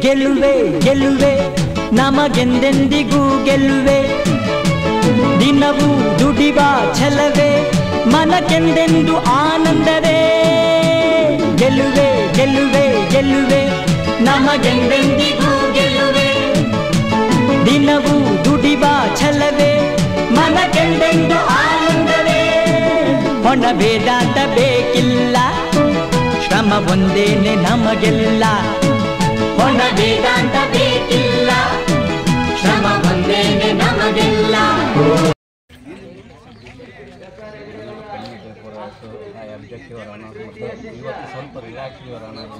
ಗೆಲುವೆ ಗೆಲುವೆ ನಮಗೆಂದೆಂದಿಗೂ ಗೆಲುವೆ ದಿನವೂ ದುಡಿವ ಛಲವೇ ಮನಕ್ಕೆಂದೆಂದು ಆನಂದವೇ ಗೆಲುವೆ ಗೆಲುವೆ ಗೆಲುವೆ ನಮಗೆಂದೆಂದಿಗೂ ಗೆಲುವೆ ದಿನವೂ ದುಡಿವ ಛಲವೇ ಮನಕ್ಕೆಂದೆಂದು ಆನಂದವೇ ಹೊಣ ವೇದಾಂತ ಬೇಕಿಲ್ಲ ಶ್ರಮ ಒಂದೇನೆ ನಮಗೆಲ್ಲ ಹೊಣ ವೇದಾಂತ ಬೇಕಿಲ್ಲ ಶ್ರಮ ಒಂದೇನೆ ನಮಗೆಲ್ಲ ಅಬ್ಜೆಕ್ಟಿವ್ ಇವತ್ತು ಸ್ವಲ್ಪ ರಿಲ್ಯಾಕ್ಸ್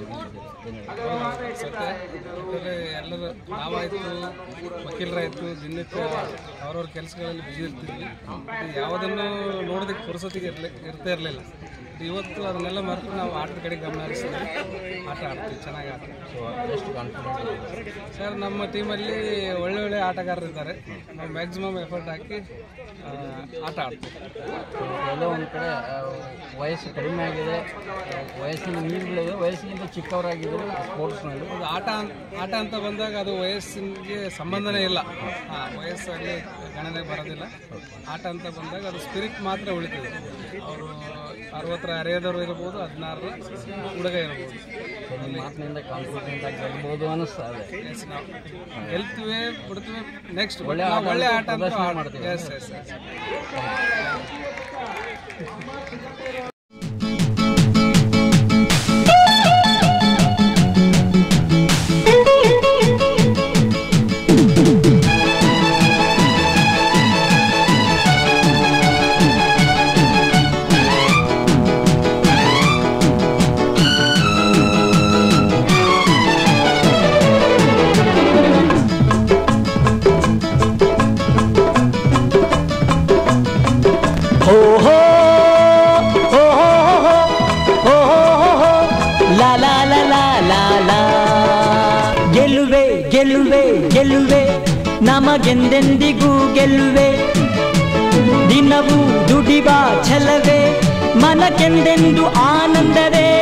ಎಲ್ಲರೂ ನಾವಾಯಿತು ವಕೀಲರಾಯಿತು ದಿನಕ್ಕೆ ಅವ್ರವ್ರ ಕೆಲಸಗಳಲ್ಲಿ ಬಿಜಿ ಇರ್ತಿದ್ವಿ ಯಾವುದನ್ನು ನೋಡೋದಕ್ಕೆ ಪುರಸೊತ್ತಿಗೆ ಇರ್ತಾ ಇರಲಿಲ್ಲ ಇವತ್ತು ಅದನ್ನೆಲ್ಲ ಮರೆತು ನಾವು ಆಟದ ಕಡೆ ಗಮನ ಹರಿಸಿದ್ವಿ ಆಟ ಆಡ್ತೀವಿ ಚೆನ್ನಾಗಿ ಆಡ್ತೀವಿ. ಸೊ ಎಷ್ಟು ಕಾನ್ಫಿಡೆಂಟ್ ಸರ್ ನಮ್ಮ ಟೀಮಲ್ಲಿ ಒಳ್ಳೆ ಆಟಗಾರರಿದ್ದಾರೆ ನಾವು ಮ್ಯಾಕ್ಸಿಮಮ್ ಎಫರ್ಟ್ ಹಾಕಿ ಆಟ ಆಡ್ತೀವಿ. ಎಲ್ಲೋ ಒಂದು ಕಡೆ ವಯಸ್ಸು ಕಡಿಮೆ ಆಗಿದೆ ವಯಸ್ಸಿನ ಮೀರಿದೆ ವಯಸ್ಸಿಗಿಂತ ಚಿಕ್ಕವರಾಗಿದ್ದರು ಸ್ಪೋರ್ಟ್ಸ್ನಲ್ಲಿ ಅದು ಆಟ ಅಂತ ಬಂದಾಗ ಅದು ವಯಸ್ಸಿಗೆ ಸಂಬಂಧನೇ ಇಲ್ಲ ವಯಸ್ಸಾಗಲಿ ಗಣನೆ ಬರೋದಿಲ್ಲ ಆಟ ಅಂತ ಬಂದಾಗ ಅದು ಸ್ಪಿರಿಟ್ ಮಾತ್ರ ಉಳಿತದೆ ಅವರು 60 ಹರೆಯದವರು ಇರ್ಬೋದು 16 ಹುಡುಗ ಇರ್ಬೋದು ಮಾತಿನಿಂದ ಕಾನ್ಫಿಡೆಂಟ್ ಆಗಿ ಗೆಲ್ಬೋದು ಅನ್ನಿಸ್ತಾ ಇದೆ. ಎಸ್ ನಾವು ಗೆಲ್ತೀವಿ ಬಿಡ್ತೀವಿ ನೆಕ್ಸ್ಟ್ ಒಳ್ಳೆ ಆಟ ಅಂತ ಮಾಡ್ತೀವಿ. ಎಸ್ ಎಸ್ ಎಸ್ ಗೆಲುವೆ ಗೆಲುವೆ ಗೆಲುವೆ ನಮಗೆಂದೆಂದಿಗೂ ಗೆಲುವೆ ದಿನವೂ ದುಡಿವ ಛಲವೇ ಮನಕ್ಕೆಂದೆಂದು ಆನಂದವೇ